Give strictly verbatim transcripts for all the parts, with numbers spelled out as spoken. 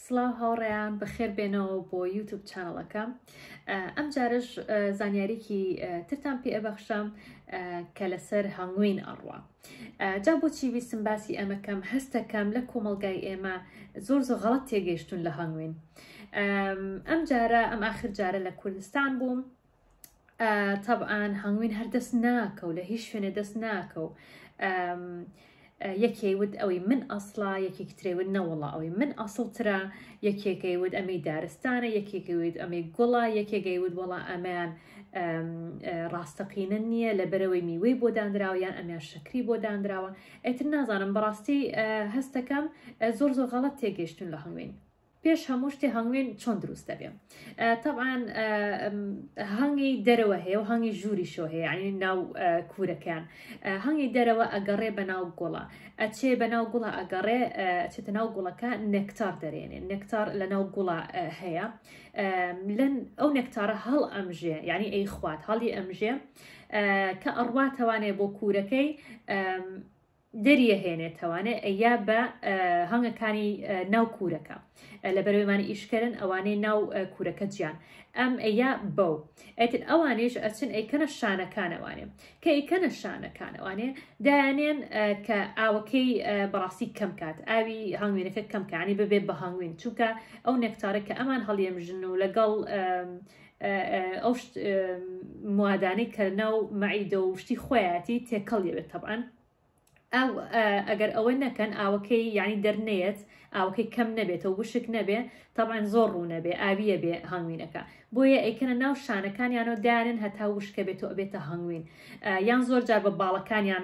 Slaw Hawreyan بخێر بێنەوە بۆ یوتیوب چانەڵەکەم. ئەم جارش زانیاریکی ترتان پێ ئەبەخشم کە لەسەر هەنگوین ئەڕوا. جا بۆچی ویستم باسی ئەمەکەم هەستەکەم لە کۆمەڵگای ئێمە زۆر زۆر غەڵەت تێگەیشتون لە هەنگوین. ئەم جارە ئەم ئاخر جارە لە کوردستان بووم. طبعا هەنگوین هەر دەست ناکە و لە هیچ شوێنێ دەست ناکە و یەکێوت ئەوەی من ئەسڵا یەکێک ترێوت نەوەڵا ئەوەی من ئەسڵترە یەکێکەیوت ئەمەی دارستانە یەکێکەوت ئەمەی گوڵا یەکێکەیوت وەڵا ئەمیان ڕاستەقینە نییە لە بەرەوەی میوەی بۆ دانراوە یان ئەمیان شەکری بۆ دانراوە. ئەتر نازانم بەڕاستی هەستەکەم زۆر زۆر غەڵەت تێگەیشتون لە هەنگوین. پێش هەموو شتێ هەنگوین چۆن دروست دەبێ. طبعا هەنگی دەرەوە هەیە و هەنگی ژووریشۆ هەیە یعنی ناو کوورەکان. هەنگی دەرەوە ئەگەڕێ بە ناو گوڵە ئەچێ بە ناو گوڵە ئەگەڕێ چێتە ناو گوڵەکە نێکتار دەرێنێ نێکتار لە ناو گوڵە هەیە لەن ئەو نێکتارە هەڵ ئەمژێ یعنی ئەی خوات هەڵی ئەمژێ کە ئەڕواتەوانێ بۆ کوورەکەی دەریە هێنێتەوانێ ئەیا بە هەنگەکانی ناو کوورەکە لە بەرەوەیمانی ئیشکردن ئەوانەی ناو کوورەکە جیان ئەم ئەیا بەو ئەتر ئەوانیش ئەچن ئەیکەنە شانەکانەوانێ کە ئەیکەنە شانەکانەوانێ دایانێن کە ئاوەکەی بەڕاستی کەم کات ئاوی هەنگوینەکە کەم کانی ببێ بە هەنگوین چونکە ئەو نێکتارە کە ئەمان هەڵیەمژن و لەگەڵ ئەو موادانەی کە ناو مەعیدە و شتی خۆیەتی تێکەڵیەوێت طبعا ئەو ئەگەر ئەوە نەکەن ئاوەکەی یعنی دەرنێت ئاوەکەی کەم نەبێت و وشک نەبێ طبعا زۆر ڕوو نەبێ ئاویە بێ هەنگوینەکە بۆیە ئەیکەنە ناو شانەکانیانەوە دارن هەتا وشکە بێت و ئەبێتە هەنگوین یان زۆر جار بە باڵەکانیان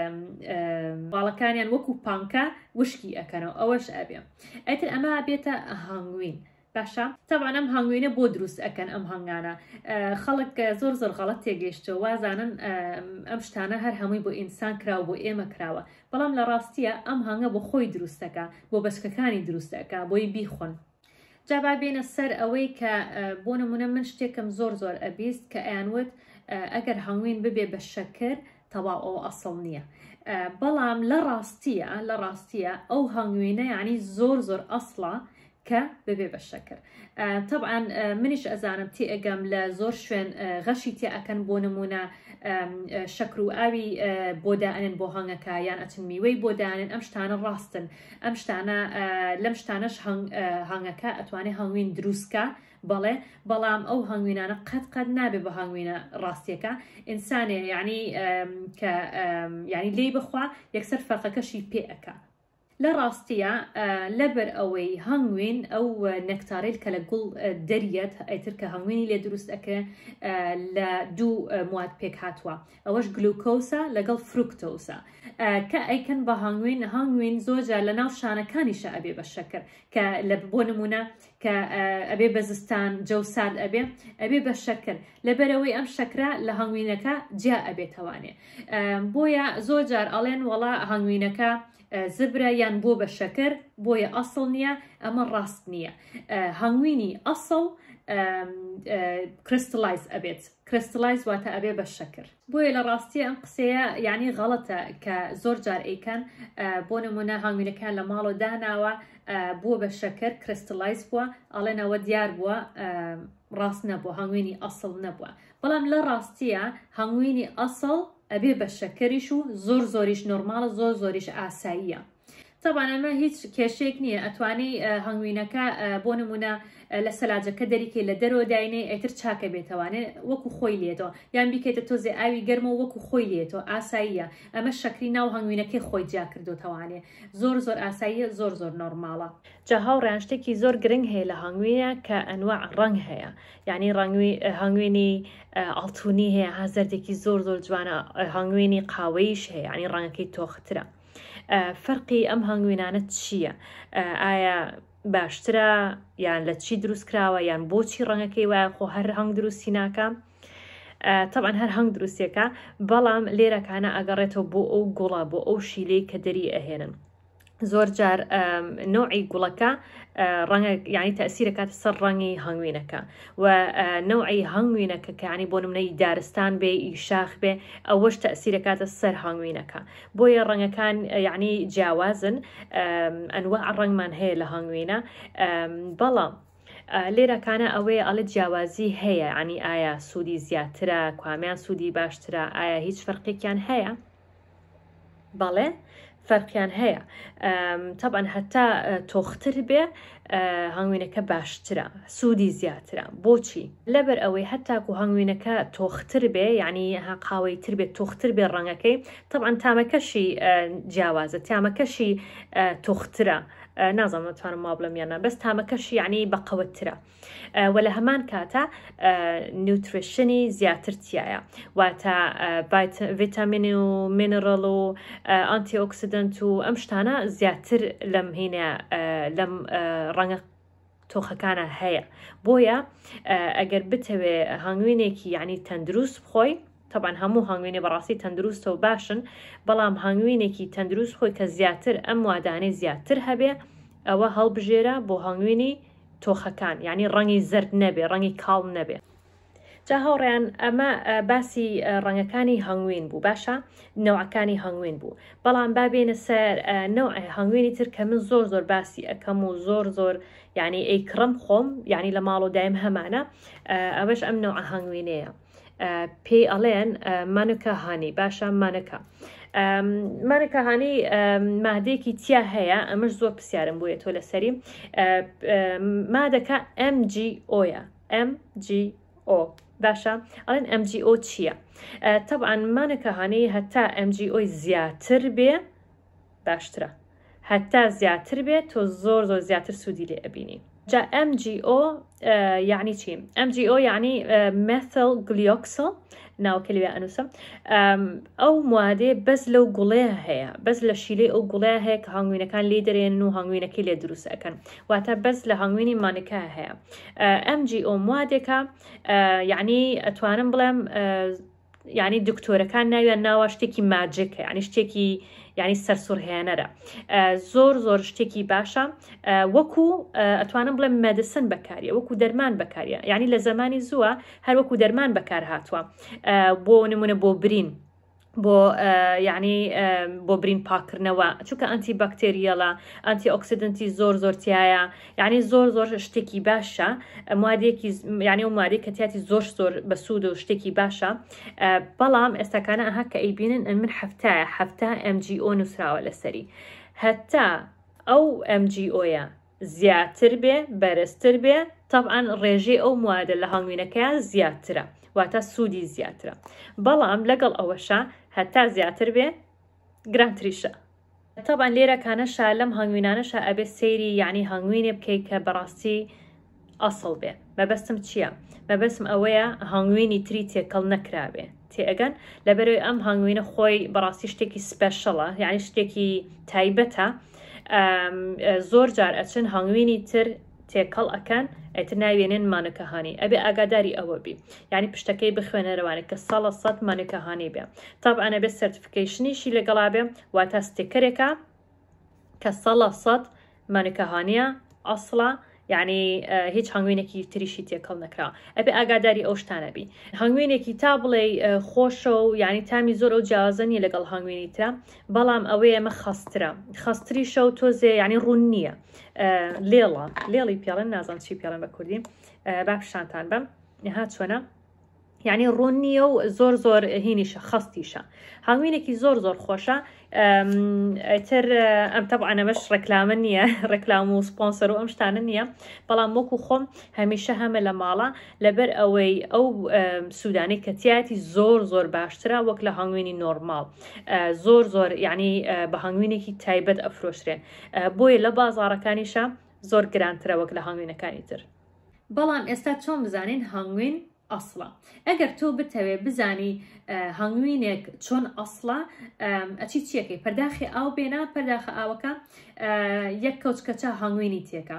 باڵەکانیان وەکو پانکە وشکی ئەکەنەوە ئەوەش ئەبێ ئەتر ئەمە بێتە هەنگوین. باشە طبعا ئەم هەنگوینە بۆ دروست ئەکەن ئەم هەنگانە خەڵک زۆر زۆر غەڵەت تێگەیشتەوە وازانن ئەم شتانە هەر هەمووی بۆ ئینسان کراوە بۆ ئێمە کراوە بەڵام لە ڕاستیە ئەم هەنگە بۆ خۆی دروستەکە بۆ بەچکەکانی دروستەکە بۆی بیخۆن. جابا بێنە سەر ئەوەی کە بۆ نمونە من شتێکم زۆر زۆر ئەبیست کە ئەیانوت ئەگەر هەنگوین ببێ بە شەکر تەواو ئەو ئەسڵ نییە بەڵام لە ڕاستیە لە ڕاستیە ئەو هەنگوینە یعنی زۆر زۆر ئەسڵە کە ببێ بە شەکر. طبعا منیش ئەزانم تێ ئەگەم لە زۆر شوێن غەشی تێ ئەکەن بۆ نمونە شەکر و ئاوی بۆ دائنن بۆ هەنگەکە یان ئەچن میوەی بۆ دانن ئەم شتانە ڕاستن ئەم شتانە لەم شتانەش هەنگەکە ئەتوانێت هەنگوین دروستکە بەڵێ بەڵام ئەو هەنگوینانە قەت قەت نابێ بە هەنگوینە ڕاستیەکە ئینسانێ یعنی کە یعنی لێی بخوا یەکسەر فەرقەکەشی پێ ئەکە. لە ڕاستیە لەبەر ئەوەی هەنگوین ئەو نەکتارێت کە لە گوڵ دەریەت ئەیتر کە هەنگوینی لێ دروست ئەکە لە دوو مواد پێک هاتووە ئەوەش گلوکۆسە لەگەڵ فروکتۆسە کە ئەیکەن بە هەنگوین هەنگوین زۆرجار لە ناو شانەکانیشە ئەبێ بە شەکر کە لە بۆ نمونە کە ئەبێ بە زستان جەوساد ئەبێ ئەبێ بە شەکر لەبەرەوەی ئەم شەکرە لە هەنگوینەکە جیا ئەبێتەوانێ بۆیە زۆرجار ئەڵێن وەڵا هەنگوینەکە زبرە یان بۆ بە شەکر بۆیە ئەسڵ نییە ئەمە ڕاست نییە هەنگوینی ئەسڵ کریستەلایز ئەبێت کریستەلایز واتە ئەبێ بە شەکر بۆیە لە ڕاستیە ئەم قسەیە یعنی غەڵەتە کە زۆر جار ئەیکەن بۆ نمونە هەنگوینەکان لە ماڵۆ داناوە بۆ بە شەکر کریستەلایز بووە ئەڵێنەوە دیار بووە ڕاست نەبووە هەنگوینی ئەسڵ نەبووە بەڵام لە ڕاستیە هەنگوینی ئەسڵ ئەبێ بە شەکەریش و زۆر زۆریش نۆرماڵە زۆر زۆریش ئاساییە. طبعا ئەمە هیچ کێشەیەک نییە ئەتوانی هەنگوینەکە بۆ نمونە لە سەلاجەکە دەریکەی لە دەرەوە داینێ ئەتر چاکە بێتەوانێت وەکو خۆی لێتەوە یان بیکەیتە تۆزێ ئاوی گەرمەوە وەکو خۆی لێتەوە ئاساییە ئەمە شەکری ناو هەنگوینەکەی خۆی جیا کردوتەوانێ زۆر زۆر ئاساییە زۆر زۆر نۆرماڵە. جا هاوڕێیان شتێکی زۆر گرنگ هەیە لە هەنگوینە کە ئەنواع ڕەنگ هەیە یعنی هەنگوینی ئاڵتونی هەیە ها زەردێکی زۆر زۆر جوانە هەنگوینی قاوەیش هەیە ینی ڕەنگەکەی تۆخترە. فەرقی ئەم هەنگوینانە چییە؟ ئایا باشترە یان لە چی دروست کراوە یان بۆچی ڕەنگەکەی وایە خۆ هەر هەنگ دروستی ناکە؟ طبعا هەر هەنگ دروستیەکە بەڵام لێرەکانە ئەگەڕێتەوە بۆ ئەو گوڵە بۆ ئەو شیلەی کە دەری ئەهێنن زۆر جار نوعی گوڵەکە ڕەنگە یعنی تەسیرەکات سەر ڕەنگی هەنگوینەکە و نوعی هەنگوینەکە کە ینی بۆ نمونەی دارستان بێ ئیشاخ بێ ئەوەش تەسیرەکاتە سەر هەنگوینەکە بۆیە ڕەنگەکان یعنی جیاوازن ئەنواع ڕەنگمان هەیە لە هەنگوینە بەڵام لێرەکانە ئەوەیە ئەڵێ جیاوازی هەیە ینی ئایا سودی زیاترە کوامەیان سودی باشترە ئایا هیچ فەرقێکیان هەیە بەڵێ فەرقیان هەیە طبعا هەتا تۆختر بێ هەنگوینەکە باشترە سودی زیاترە بۆچی لەبەر ئەوەی هەتاکو هەنگوینەکە تۆختر بێ یعنی قاوەی تر بێت تۆختر بێ ڕەنگەکەی طبعا تامەکەشی جیاوازە تامەکەشی تۆخترە نازانم نتوانم وا بڵێم یانە بەس تامەکەشی یعنی بەقەوەترە و لە هەمان کاتە نیوتریشنی زیاتر تایە واتە ڤیتامین و مینرەڵ و ئانتی ئۆکسیدنت و ئەم شتانە زیاتر لەم هینە لەم ڕەنگە تۆخەکانە هەیە بۆیە ئەگەر بتەوێ هەنگوینێکی یعنی تەندروست بخۆی طبعا هەموو هەنگوینێ بەڕاستی تەندروستە و باشن بەڵام هەنگوینێکی تەندروست خۆی کە زیاتر ئەم وادانەی زیاتر هەبێ ئەوە هەڵبژێرە بۆ هەنگوینی تۆخەکان یعنی ڕەنگی زرد نەبێ ڕەنگی کاڵ نەبێ جا هاوڕێیان ئەمە باسی ڕەنگەکانی هەنگوین بوو باشە نەوعەکانی هەنگوین بوو بەڵام بابێنە سەر نەوع هەنگوینی تر کە من زۆر زۆر باسی ئەکەم و زۆر زۆر یعنی ئەیکڕم خۆم یعنی لە ماڵ و دایم هەمانە ئەوەش ئەم نەوع هەنگوینەیە پێی ئەڵێن مانەکە هانی باشە مانەکە مانەکە هانی مادەیەکی تیا هەیە ئەمەش زۆر پرسیارم بووە تۆ لەسەری مادەکە ئەم جی ئۆیە ئەم جی ئۆ باشە ئەڵێن ئەم جی ئۆ چییە طبعا مانەکە هانی هەتا ئەم جی ئۆی زیاتر بێ باشترە هەتا زیاتر بێت تۆ زۆر زۆر زیاتر سودی لێ ئەبینی جا ئەم جی ئۆ یعنی چی ئەم جی ئۆ یعنی مێثیل گلیۆکسیل ناوکە لێ ئەنووسە ئەو موادێ بەس لەو گوڵەیە هەیە بەس لە شیلەی ئەو گوڵەیە هەیە کە هەنگوینەکان لێ دەرێن و هەنگوینەکەی لێ دروست ئەەکەن واتە بەس لە هەنگوینی مانەکە هەیە ئەم جی ئۆ موادێکە یعنی ئەتوانم بڵێم یعنی دکتۆرەکان ناویان ناوە شتێکی ماجیکە یعنی شتێکی یعنی سەرسوڕهێنەرە زۆر زۆر شتێکی باشە وەکو ئەتوانم بڵێم مەدیسن بەکاریە وەکو دەرمان بەکاریە یعنی لە زمانی زووە هەر وەکو دەرمان بەکار هاتووە بۆ نمونە بۆ برین بۆ یعنی بۆ برین پاکردنەوە چونکە ئەنتی باکتێریەڵە ئەنتی ئۆکسیدنتی زۆر زۆر تایە یعنی زۆر زۆر شتێکی باشە موادێکی یعنی و موادێک کە تیاتی زۆر زۆر بەسوود و شتێکی باشە بەڵام ئێستاکانە ئەها کە ئەیبینن من هەفتایە هەفتا ئەم جی ئۆ نووسراوە لەسەری هەتا ئەو ئەم جی ئۆیە زیاتر بێ بەرزتر بێ طبعا ڕێژەی ئەو موادە لە هەنگوینەکەیان زیاترە واتە سودی زیاترە بەڵام لەگەڵ ئەوەشە هەتا زیاتر بێ گرانتریشە طبعا لێرەکانەشە لەم هەنگوینانەشە ئەبێ سەیری یعنی هەنگوینێ بکەی کە بەڕاستی ئەسڵ بێ مەبەستم چییە مەبەستم ئەوەیە هەنگوینی تری تێکەڵ نەکرابێ تێئەگەن لەبەرەوەی ئەم هەنگوینە خۆی بەڕاستی شتێکی سپێشەڵە یعنی شتێکی تایبەتە زۆر جار ئەچن هەنگوینی تر تێکەڵ ئەکەن ئەتر ناوێنێن مانەکەهانی ئەبێ ئاگاداری ئەوە بی یعنی پشتەکەی بخوێنەرەوانە کە سەڵە سەد مانەکەهانی بێ طبعا ئەبێ سەرتیفیکیشنیشی لەگەڵا بێ واتە ستیکەرێکە کە سەڵە سەد مانەکەهانیە ئەسڵە یعنی هیچ هەنگوینێکی تریشی تێکەڵ نەکرا ئەبێ ئاگاداری ئەو شتانە بی هەنگوینێکی تا بڵێ خۆشە و یعنی تامی زۆر ئەو جیاوازنیە لەگەڵ هەنگوینی ترە بەڵام ئەوەیە ئەمە خەسترە خەستریشە و تۆزێ یعنی ڕوون نییە لێڵە لێڵی پێڵێن نازان چی پێڵێن بە کوردی با پیشانتان بم نها چۆنە یعنی ڕوون نییە و زۆر زۆر هینیشە خەستیشە هەنگوینێکی زۆر زۆر خۆشە ئەتر ئەم تەبعانە بەش ڕێکلامە نییە ڕێکلام و سپۆنسەر و ئەم شتانە نییە بەڵام وەکو خۆم هەمیشە هەمە لە ماڵە لەبەر ئەوەی ئەو سودانەی کە تیاتی زۆر زۆر باشترە وەک لە هەنگوینی نۆرماڵ زۆر زۆر یعنی بە هەنگوینێکی تایبەت ئەفرۆشرێن بۆیە لە بازاڕەکانیشە زۆر گرانترە وەک لە هەنگوینەکانی تر بەڵام ئێستا چۆن بزانین هەنگوین ئەسڵە ئەگەر تۆ بتەوێ بزانی هەنگوینێک چۆن ئەسڵە ئەچی چیەکەی پەرداخی ئاو بێنە پەرداخە ئاوەکە یەک کەوچکەچە هەنگوینی تێکە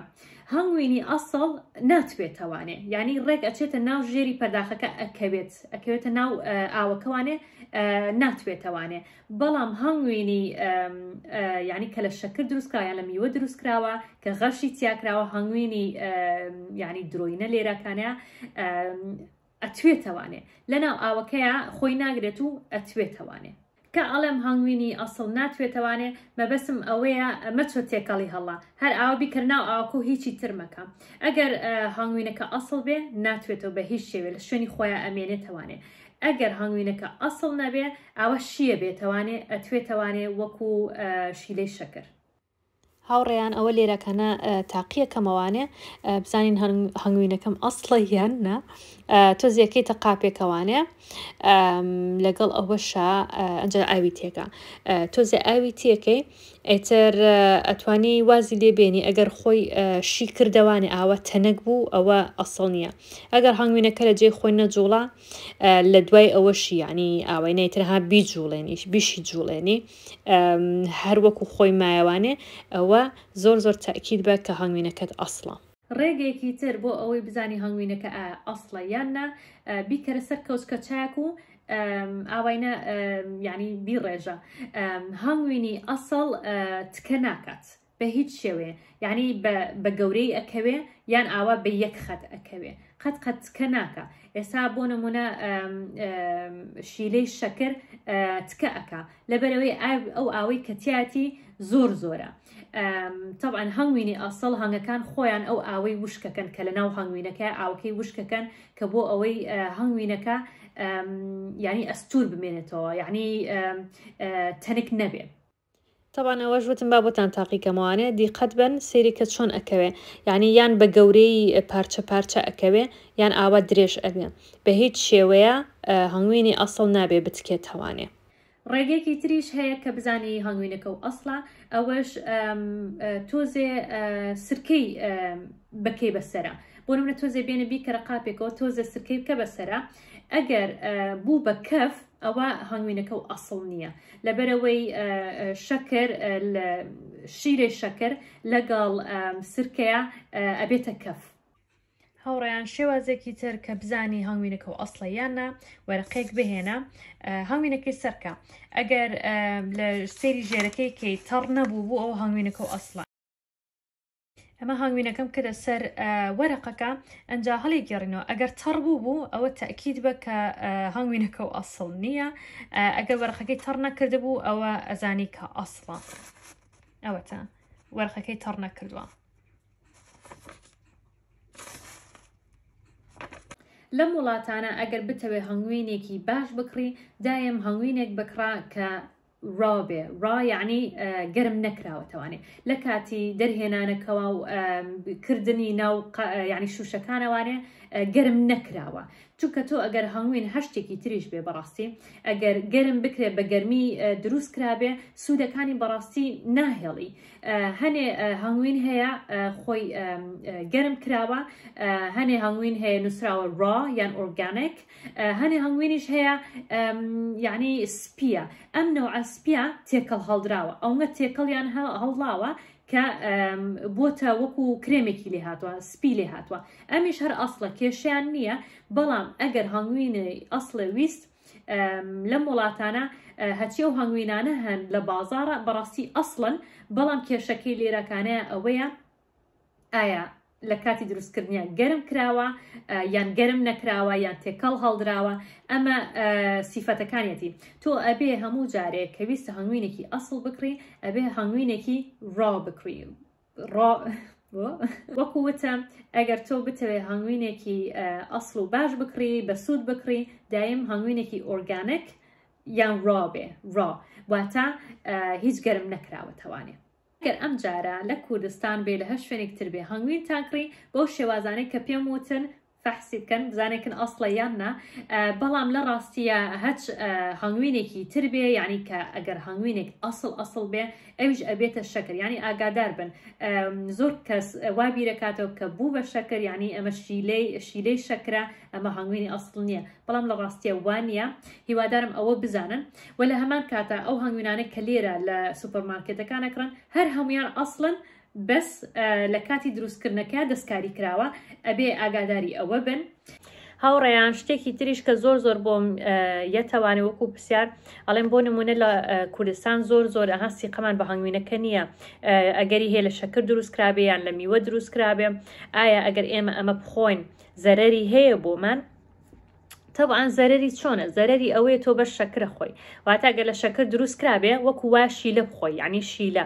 هەنگوینی ئەسڵ ناتوێتەوانێ یعنی ڕێک ئەچێتە ناو ژێری پەرداخەکە ئەکەوێت ئەکەوێتە ناو ئاوەکەوانێ ناتوێتەوانێ بەڵام هەنگوینی یعنی کە لە شەکر دروستکراوە یان لە میوە دروستکراوە کە غەشی تیاکراوە هەنگوینی یعنی درۆینە لێرەکانەیە ئەتوێتەوانێ لەناو ئاوەکەیە خۆی ناگرێت و ئەتوێتەوانێ کە ئەڵێم هەنگوینی ئەسڵ ناتوێتەوانێ مەبەسم ئەوەیە مەچۆ تێکەڵی هەڵا هەر ئاوە بیکردناو ئاوەکە هیچی ترمەکە ئەگەر هەنگوینەکە ئەسڵ بێ ناتوێتەوە بە هیچ شێوێ لە شوێنی خۆیان ئەمێنێتەوانێ ئەگەر هەنگوینەکە ئەسڵ نەبێ ئەوە شیە بێتەوانێ ئەتوێتەوانێ وەکو شیلەی شەکر هاوڕێیان ئەوە لێرەکەنە تاقیەکەمەوانێ بزانین هەنگوینەکەم ئەسڵە یان نە تۆزیەکەیتە قاپێکەوانێ لەگەڵ ئەوەشە ئەنجا ئاوی تێکە تۆزێ ئاوی تێکەی ئێتر ئەتوانی وازی لێبێنی ئەگەر خۆی شی کردەوانی ئاوە تەنەک بوو ئەوە ئەسڵ نییە ئەگەر هەنگوینەکە لە جێ خۆی نەجوڵە لە دوای ئەوەشی ینی ئاوای نەیترها بیجوڵێنیش بیشی جوڵێنی هەر وەکو خۆی مایەوانێ ئەوە زۆر زۆر تاکید بە کە هەنگوینەکەت ئەسڵە ڕێگەیەکی تر بۆ ئەوەی بزانی هەنگوینەکە ئەسڵە یاننا بیکەرە سەر کەوچکە چاک و ئاوینە ینی بیڕێژە هەنگوینی ئەسڵ تکە ناکات بە هیچ شێوێ یعنی بە گەورەی ئەکەوێ یان ئاوا بە یەک خەت ئەکەوێ قەت قەت تکە ناکە ئێستا بۆ نمونە شیلەی شەکر تکە ئەکا لەبەرەوەی ئەو ئاوەی کەتیاتی زۆر زۆرە طبعا هەنگوینی ئەسڵ هەنگەکان خۆیان ئەو ئاوەی وشکەکەن کە لە ناو هەنگوینەکە ئاوەکەی وشکەکەن کە بۆ ئەوەی هەنگوینەکە یعنی ئەستور بمێنێتەوە یعنی تەنک نەبێ طبعا ئەوە ژوتم با بۆتان تاقیکەمەوانێ دیقەت بن سێری کە چۆن ئەکەوێ یعنی یان بە گەورەی پارچە پارچە ئەکەوێ یان ئاوا درێژ ئەبێ بە هیچ شێوەیە هەنگوینی ئەسڵ نابێ بتکێتەوانێ ڕێگەیەکی تریش هەیە کە بزانی هەنگوینەکە و ئەسڵە ئەوەش تۆزێ سرکەی بەکەی بەسەرە بۆ نمونە تۆزێ بێنە بیکەرە قاپێکەوە تۆزێ سرکەی بکە بەسەرە ئەگەر بوو بە کەف ئەوە هەنگوینەکە و ئەسڵ نییە لەبەرەوەی شەکر شیرەی شەکر لەگەڵ سرکەیە ئەبێتە کەف هاوڕێیان شێوازێکی تر کە بزانی هەنگوینەکە و ئەسڵە یاننا وەرەقەیەک بهێنە هەنگوینەکەی سەرکە ئەگەر لە سێری ژێرەکەی کەی تەڕ نەبوو بوو ئەو هەنگوینەکە و ئەسڵە ئەمە هەنگوینەکەم کە لەسەر وەرەقەکە ئەنجا هەڵی گێڕینەوە ئەگەر تەڕ بوو بوو ئەوە تاکید بە کە هەنگوینەکە و ئەسڵ نییە ئەگەر وەرەقەکەی تەڕ نەکرده بوو ئەوە ئەزانی کە ئەسڵە ئەوەتە وەرەقەکەی تەڕ نەکردووە لەم وڵاتانە ئەگەر بتەوێ هەنگوینێکی باش بکڕی دایم هەنگوینێک بکڕا کە ڕابێ ڕا یعنی گەرم نەکراوەتەوانێ لە کاتی دەرهێنانەکەەوە و کردنی ناو یعنی شوشەکانەوانێ گەرم نەکراوە چونکە تۆ ئەگەر هەنگوین هەشتێکی تریش بێ بەڕاستی ئەگەر گەرم بکرێ بە گەرمی دروست کرابێ سودەکانی بەڕاستی ناهێڵی هەنێ هەنگوین هەیە خۆی گەرم کراوە هەنێ هەنگوین هەیە نووسراوە ڕا یان ئۆرگانیک هەنێ هەنگوینیش هەیە یعنی سپیە ئەم نەوعە سپیە تێکەڵ هەڵدراوە ئەومە تێکەڵیان هەڵداوە کە بۆتە وەکو کرێمێکی لێ هاتووە سپی لێ هاتووە ئەمیش هەر ئەسڵە کێشیان نییە بەڵام ئەگەر هەنگوینی ئەسڵە ویست لەم وڵاتانە هەچی ئەو هەنگوینانە هەن لە بازارە بەڕاستی ئەسڵن بەڵام کێشەکەی لێرەکانەیە ئەوەیە ئایا لە کاتی دروستکردنیە گەرم کراوە یان گەرم نەکراوە یان تێکەڵ هەڵدراوە ئەمە سیفەتەکانیەتی تۆ ئەبێ هەموو جارێک کە ویستە هەنگوینێکی ئەسڵ بکڕی ئەبێ هەنگوینێکی ڕا بکڕی وەکو وتە ئەگەر تۆ بتەوێ هەنگوینێکی ئەسڵ و باش بکڕی بە سوود بکڕی دایم هەنگوینێکی ئۆرگانیک یان ڕا بێ ڕا واتە هیچ گەرم نەکراوەتەوانێ ئەگەر ئەم جارە لە کوردستان بێ لە هەر شوێنێکتر بێ هەنگوین تاکڕی بۆ شێوازانەی کە پێم وتن فەحسی بکەن بزانێکن ئەسڵە یاننا بەڵام لە ڕاستیە هەچ هەنگوینێکی تر بێ یعنی کە ئەگەر هەنگوینێک ئەسڵ ئەسڵ بێ ئەویش ئەبێتە شەکر یعنی ئاگادار بن زۆر کەس وا بیرەکاتەوە کە بوو بە شەکر یعنی ئەمە شیلەی شیلەی شەکرە ئەمە هەنگوینی ئەسڵ نییە بەڵام لە ڕاستیە وانە هیوادارم ئەوە بزانن و لە هەمان کاتە ئەو هەنگوینانە کە لێرە لە سوپەرمارکێتەکانەکڕن هەر هەمویان ئەسڵن بەس لە کاتی دروستکردنەکە دەستکاری کراوە ئەبێ ئاگاداری ئەوە بن. هاوڕێیان شتێکی تریش کە زۆر زۆر بۆم یەتەوانێ وەکو پرسیار ئەڵێن بۆ نمونە لە کوردستان زۆر زۆر ئەها سیقەمان بە هەنگوینەکە نییە ئەگەری هەیە لە شەکر دروست کرابێ یان لە میوە دروست کرابێ ئایا ئەگەر ئێمە ئەمە بخۆین زەرەری هەیە بۆمان؟ طبعا زەرەری چۆنە؟ زەرەری ئەوەیە تۆ بەش شەکرە خۆی واتە ئەگەر لە شەکر دروست کرابێ وەکو وا شیلە بخۆی یعنی شیلە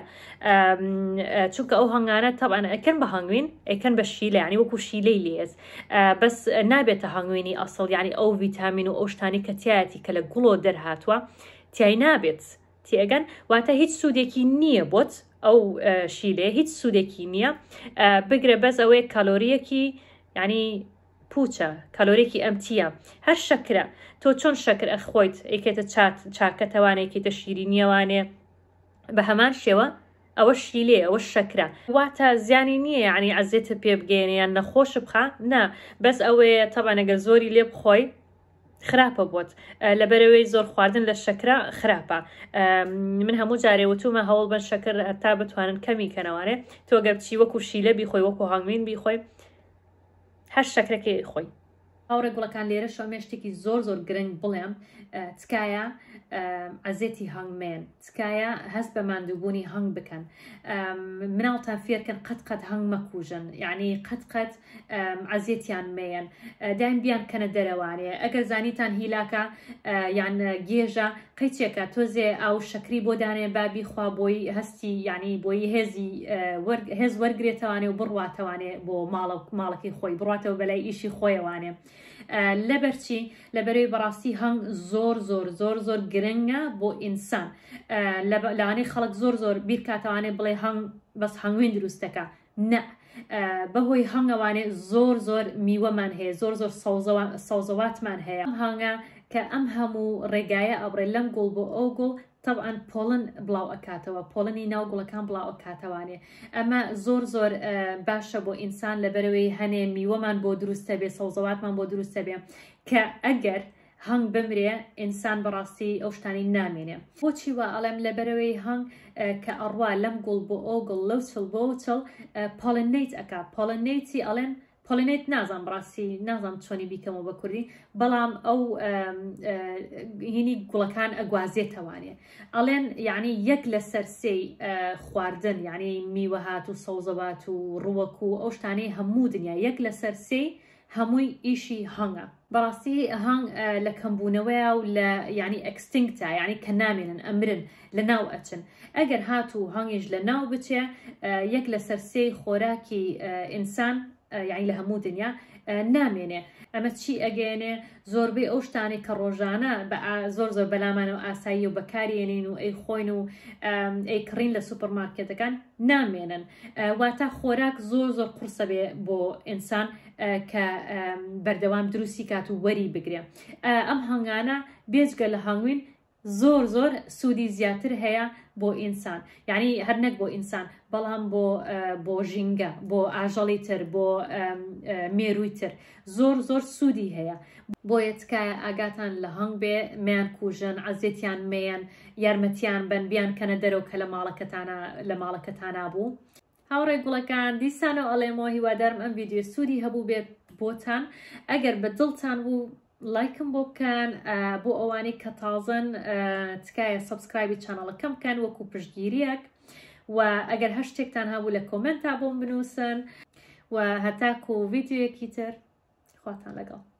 چونکە ئەو هەنگانە طبعا ئەکەن بە هەنگوین ئەکەن بە شیلە یعنی وەکو شیلەی لێز بەس نابێتە هەنگوینی ئەسڵ یعنی ئەو ڤیتامین و ئەو شتانی کە تایەتی کە لە گوڵۆ دەرهاتووە تیای نابێت تێگەن واتە هیچ سوودێکی نییە بۆت ئەو شیلێ هیچ سوودێکی نییە بگرە بەس ئەوەیە کالۆریەکی یعنی پوچە کالۆرێکی ئەمتیە هەر شەکرە تۆ چۆن شەکر ئەخۆیت ئەیکێتە چاکەتەوانێکێتە شیرینیەوانێ بە هەمان شێوە ئەوە شیلێ ئەوە شەکرە واتە زیانی نییە یعنی عەزێتە پێ بگەێنیان نەخۆش بخە نا بەس ئەوەیە تەبان ئەگەر زۆری لێ بخۆی خراپە بۆت لەبەرەوەی زۆر خواردن لە شەکرە خراپە من هەموو جارێ وتومە هەوڵ بن شەکر هەتا بتوانن کەمی کەنەوانێ تۆ گەر بچی وەکو شیلە بیخۆی وەکو هەنگوین بیخۆی هەر شەکرەکەی خۆی. هاوڕێ گوڵەکان لێرە شەمێ شتێکی زۆر زۆر گرنگ بڵێم تکایە عەزێتی هەنگمێن تکایە هەست بە ماندووبوونی هەنگ بکەن مناڵتان فێرکەن قەت قەت هەنگ مەکوژن یعنی قەت قەت عەزێتیان مێن دایم بیان کەنە دەرەوانێ ئەگەر زانیتان هیلاکە یان گێژە قەیچێکە تۆزێ ئاو شەکری بۆ دانێ بابی خوا بۆی هەستی یعنی بۆی هێزی هێز وەرگێتەوانێ و بڕواتەوانێ بۆ ماڵەکەی خۆی بڕاتەوە بەلای ئیشی خۆیەوانێ لەبەرچی لەبەرەوەی بەڕاستی هەنگ زۆر زۆر زۆر زۆر گرنگە بۆ ئینسان لەوانەی خەڵک زۆر زۆر بیرکاتەوانێ بڵێ هەنگ بەس هەنگوین دروستەکە نە بەهۆی هەنگەوانێ زۆر زۆر میوەمان هەیە زۆر زۆر سەوزەواتمان هەیە ئەم هەنگە کە ئەم هەموو ڕێگایە ئەبڕێ لەم گوڵ بۆ ئەو گوڵ طبعا پۆڵن بڵاو ئەکاتەوە پۆڵنی ناو گوڵەکان بڵاو ئەکاتەوانێ ئەمە زۆر زۆر باشە بۆ ئینسان لەبەرەوەی هەنێ میوەمان بۆ دروستە بێ سەوزەواتمان بۆ دروستە بێ کە ئەگەر هەنگ بمرێ ئینسان بەڕاستی ئەو شتانی نامێنێ بۆچی وا ئەڵێم لەبەرەوەی هەنگ کە ئەڕوا لەم گوڵ بۆ ئەو گوڵ لەو چڵ بۆ چڵ پۆڵنیت ئەکا پۆڵنیتی ئەڵێن پۆلینێت نازان بڕاستی نازان چۆنی بیکەمەوە بە کوردی بەڵام ئەو هینی گوڵەکان ئەگوازێتەوانێ ئەڵێن یعنی یەک لە سەرسەی خواردن یعنی میوەهات و سەوزەوات و ڕووەک و ئەو شتانەی هەموو دنیا یەک لە سەرسەی هەمووی ئیشی هەنگە بەڕاستی هەنگ لە کەمبوونەوەیە و لە یعنی ئەکستینکتە یعنی کە نامێنن ئەمرن لە ناو ئەچن ئەگەر هاتوو هەنگیش لە ناو بچێ یەک لە سەرسەی خۆراکی ئینسان یعنی لە هەموو دنیا نامێنێ ئەمە چی ئەگەێنێ زۆربەی ئەو شتانی کە ڕۆژانە زۆر زۆر بەلامانە و ئاسایی و بەکارێنین و ئەی خۆین و ئەی کڕین لە سوپەرمارکێتەکان نامێنن واتە خۆراک زۆر زۆر قورسە بێ بۆ ئینسان کە بەردەوام دروستی کات و وەری بگرێ ئەم هەنگانە بێجگە لە هەنگوین زۆر زۆر سودی زیاتر هەیە بۆ ئینسان یعنی هەر نەک بۆ ئینسان بەڵام بۆ بۆ ژینگە بۆ ئاژەڵی تر بۆ مێرووی تر زۆر زۆر سودی هەیە بۆیە تکایە ئاگاتان لە هەنگ بێ میان کوژن عەزێتیان مێن یارمەتیان بن بیان کەنە دەرەوە کە لە ماڵەکەتانە لە ماڵەکەتانە بوو هاوڕێ گوڵەکان دیسانەوە ئەڵێمەوە هیوادارم ئەم ڤیدیۆ سودی هەبوو بێت بۆتان ئەگەر بە دڵتان بوو لایکم بۆ بکەن بۆ ئەوانەی کە تازن تکایە سەبسکرایبی چانەڵەکەم بکەن وەکو پشتگیریەک و ئەگەر هەر شتێکتان هەبوو لە کۆمنتا بۆم بنووسن و هەتاکو ڤیدیۆیەکی تر خواتان لەگەڵ